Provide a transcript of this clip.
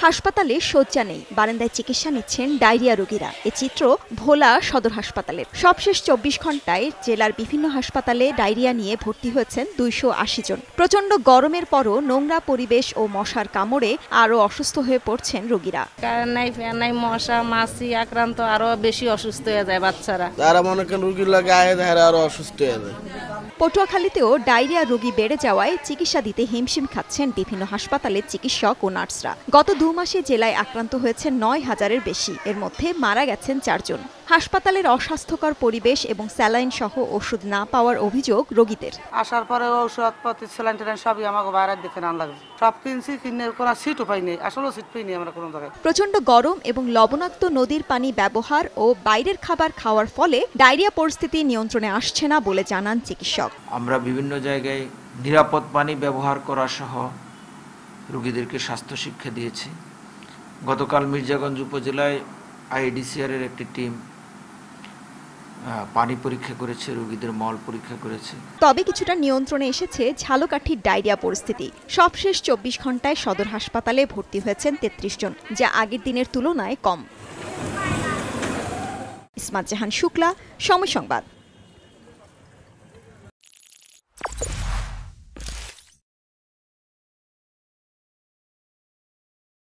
হাসপাতালে শয্যা নেই, বারান্দায় চিকিৎসা নিচ্ছেন ডায়রিয়া রোগীরা। এ চিত্র ভোলা সদর হাসপাতালের। সবশেষ 24 ঘন্টায় জেলার বিভিন্ন হাসপাতালে ডায়রিয়া নিয়ে ভর্তি হয়েছেন 280 জন। প্রচণ্ড গরমের পরও নোংরা পরিবেশ ও মশার কামড়ে আরও অসুস্থ হয়ে পড়ছেন রোগীরা। কারেন্ট নাই, ফ্যান নাই, মশা মাছি আক্রান্ত আরো বেশি অসুস্থ হয়ে যায় বাচ্চারা। তারা মনে করেন রোগীর লাগে আরো অসুস্থ হয়ে যায়। পটুয়াখালীতেও ডায়রিয়া রোগী বেড়ে যাওয়ায় চিকিৎসা দিতে হিমশিম খাচ্ছেন বিভিন্ন হাসপাতালের চিকিৎসক ও নার্সরা। গত 2 মাসে জেলায় আক্রান্ত হয়েছে 9000-এর বেশি, এর মধ্যে মারা গেছেন 4 জন। হাসপাতালের অস্বাস্থ্যকর পরিবেশ এবং স্যালাইন সহ ওষুধ না পাওয়ার অভিযোগ রোগীদের। আসার পরে ঔষধপত্র স্যালাইন ট্যালাইন সবই আমাকে বাইরে দেখে না লাগছে। সব কিনছি, কিনে কোনো সিটও পাইনি, আসলে সিট পাইনি আমরা কোনো জায়গায়। প্রচণ্ড গরম এবং লবণাক্ত নদীর পানি ব্যবহার ও বাইরের খাবার খাওয়ার ফলে ডায়রিয়া পরিস্থিতি নিয়ন্ত্রণে আসছে না বলে জানান চিকিৎসক। আমরা বিভিন্ন জায়গায় নিরাপদ পানি ব্যবহার করা সহ রোগীদেরকে স্বাস্থ্য শিক্ষা দিয়েছি। গতকাল মির্জাগঞ্জ উপজেলায় আইডিসিআর এর একটি টিম পানি পরীক্ষা করেছে, রোগীদের মল পরীক্ষা করেছে। তবে কিছুটা নিয়ন্ত্রণে এসেছে ঝালকাঠির ডায়রিয়া পরিস্থিতি। সবশেষ 24 ঘন্টায় সদর হাসপাতালে ভর্তি হয়েছেন 33 জন, যা আগের দিনের তুলনায় কম। ইসমাত জাহান শুক্লা, সময় সংবাদ।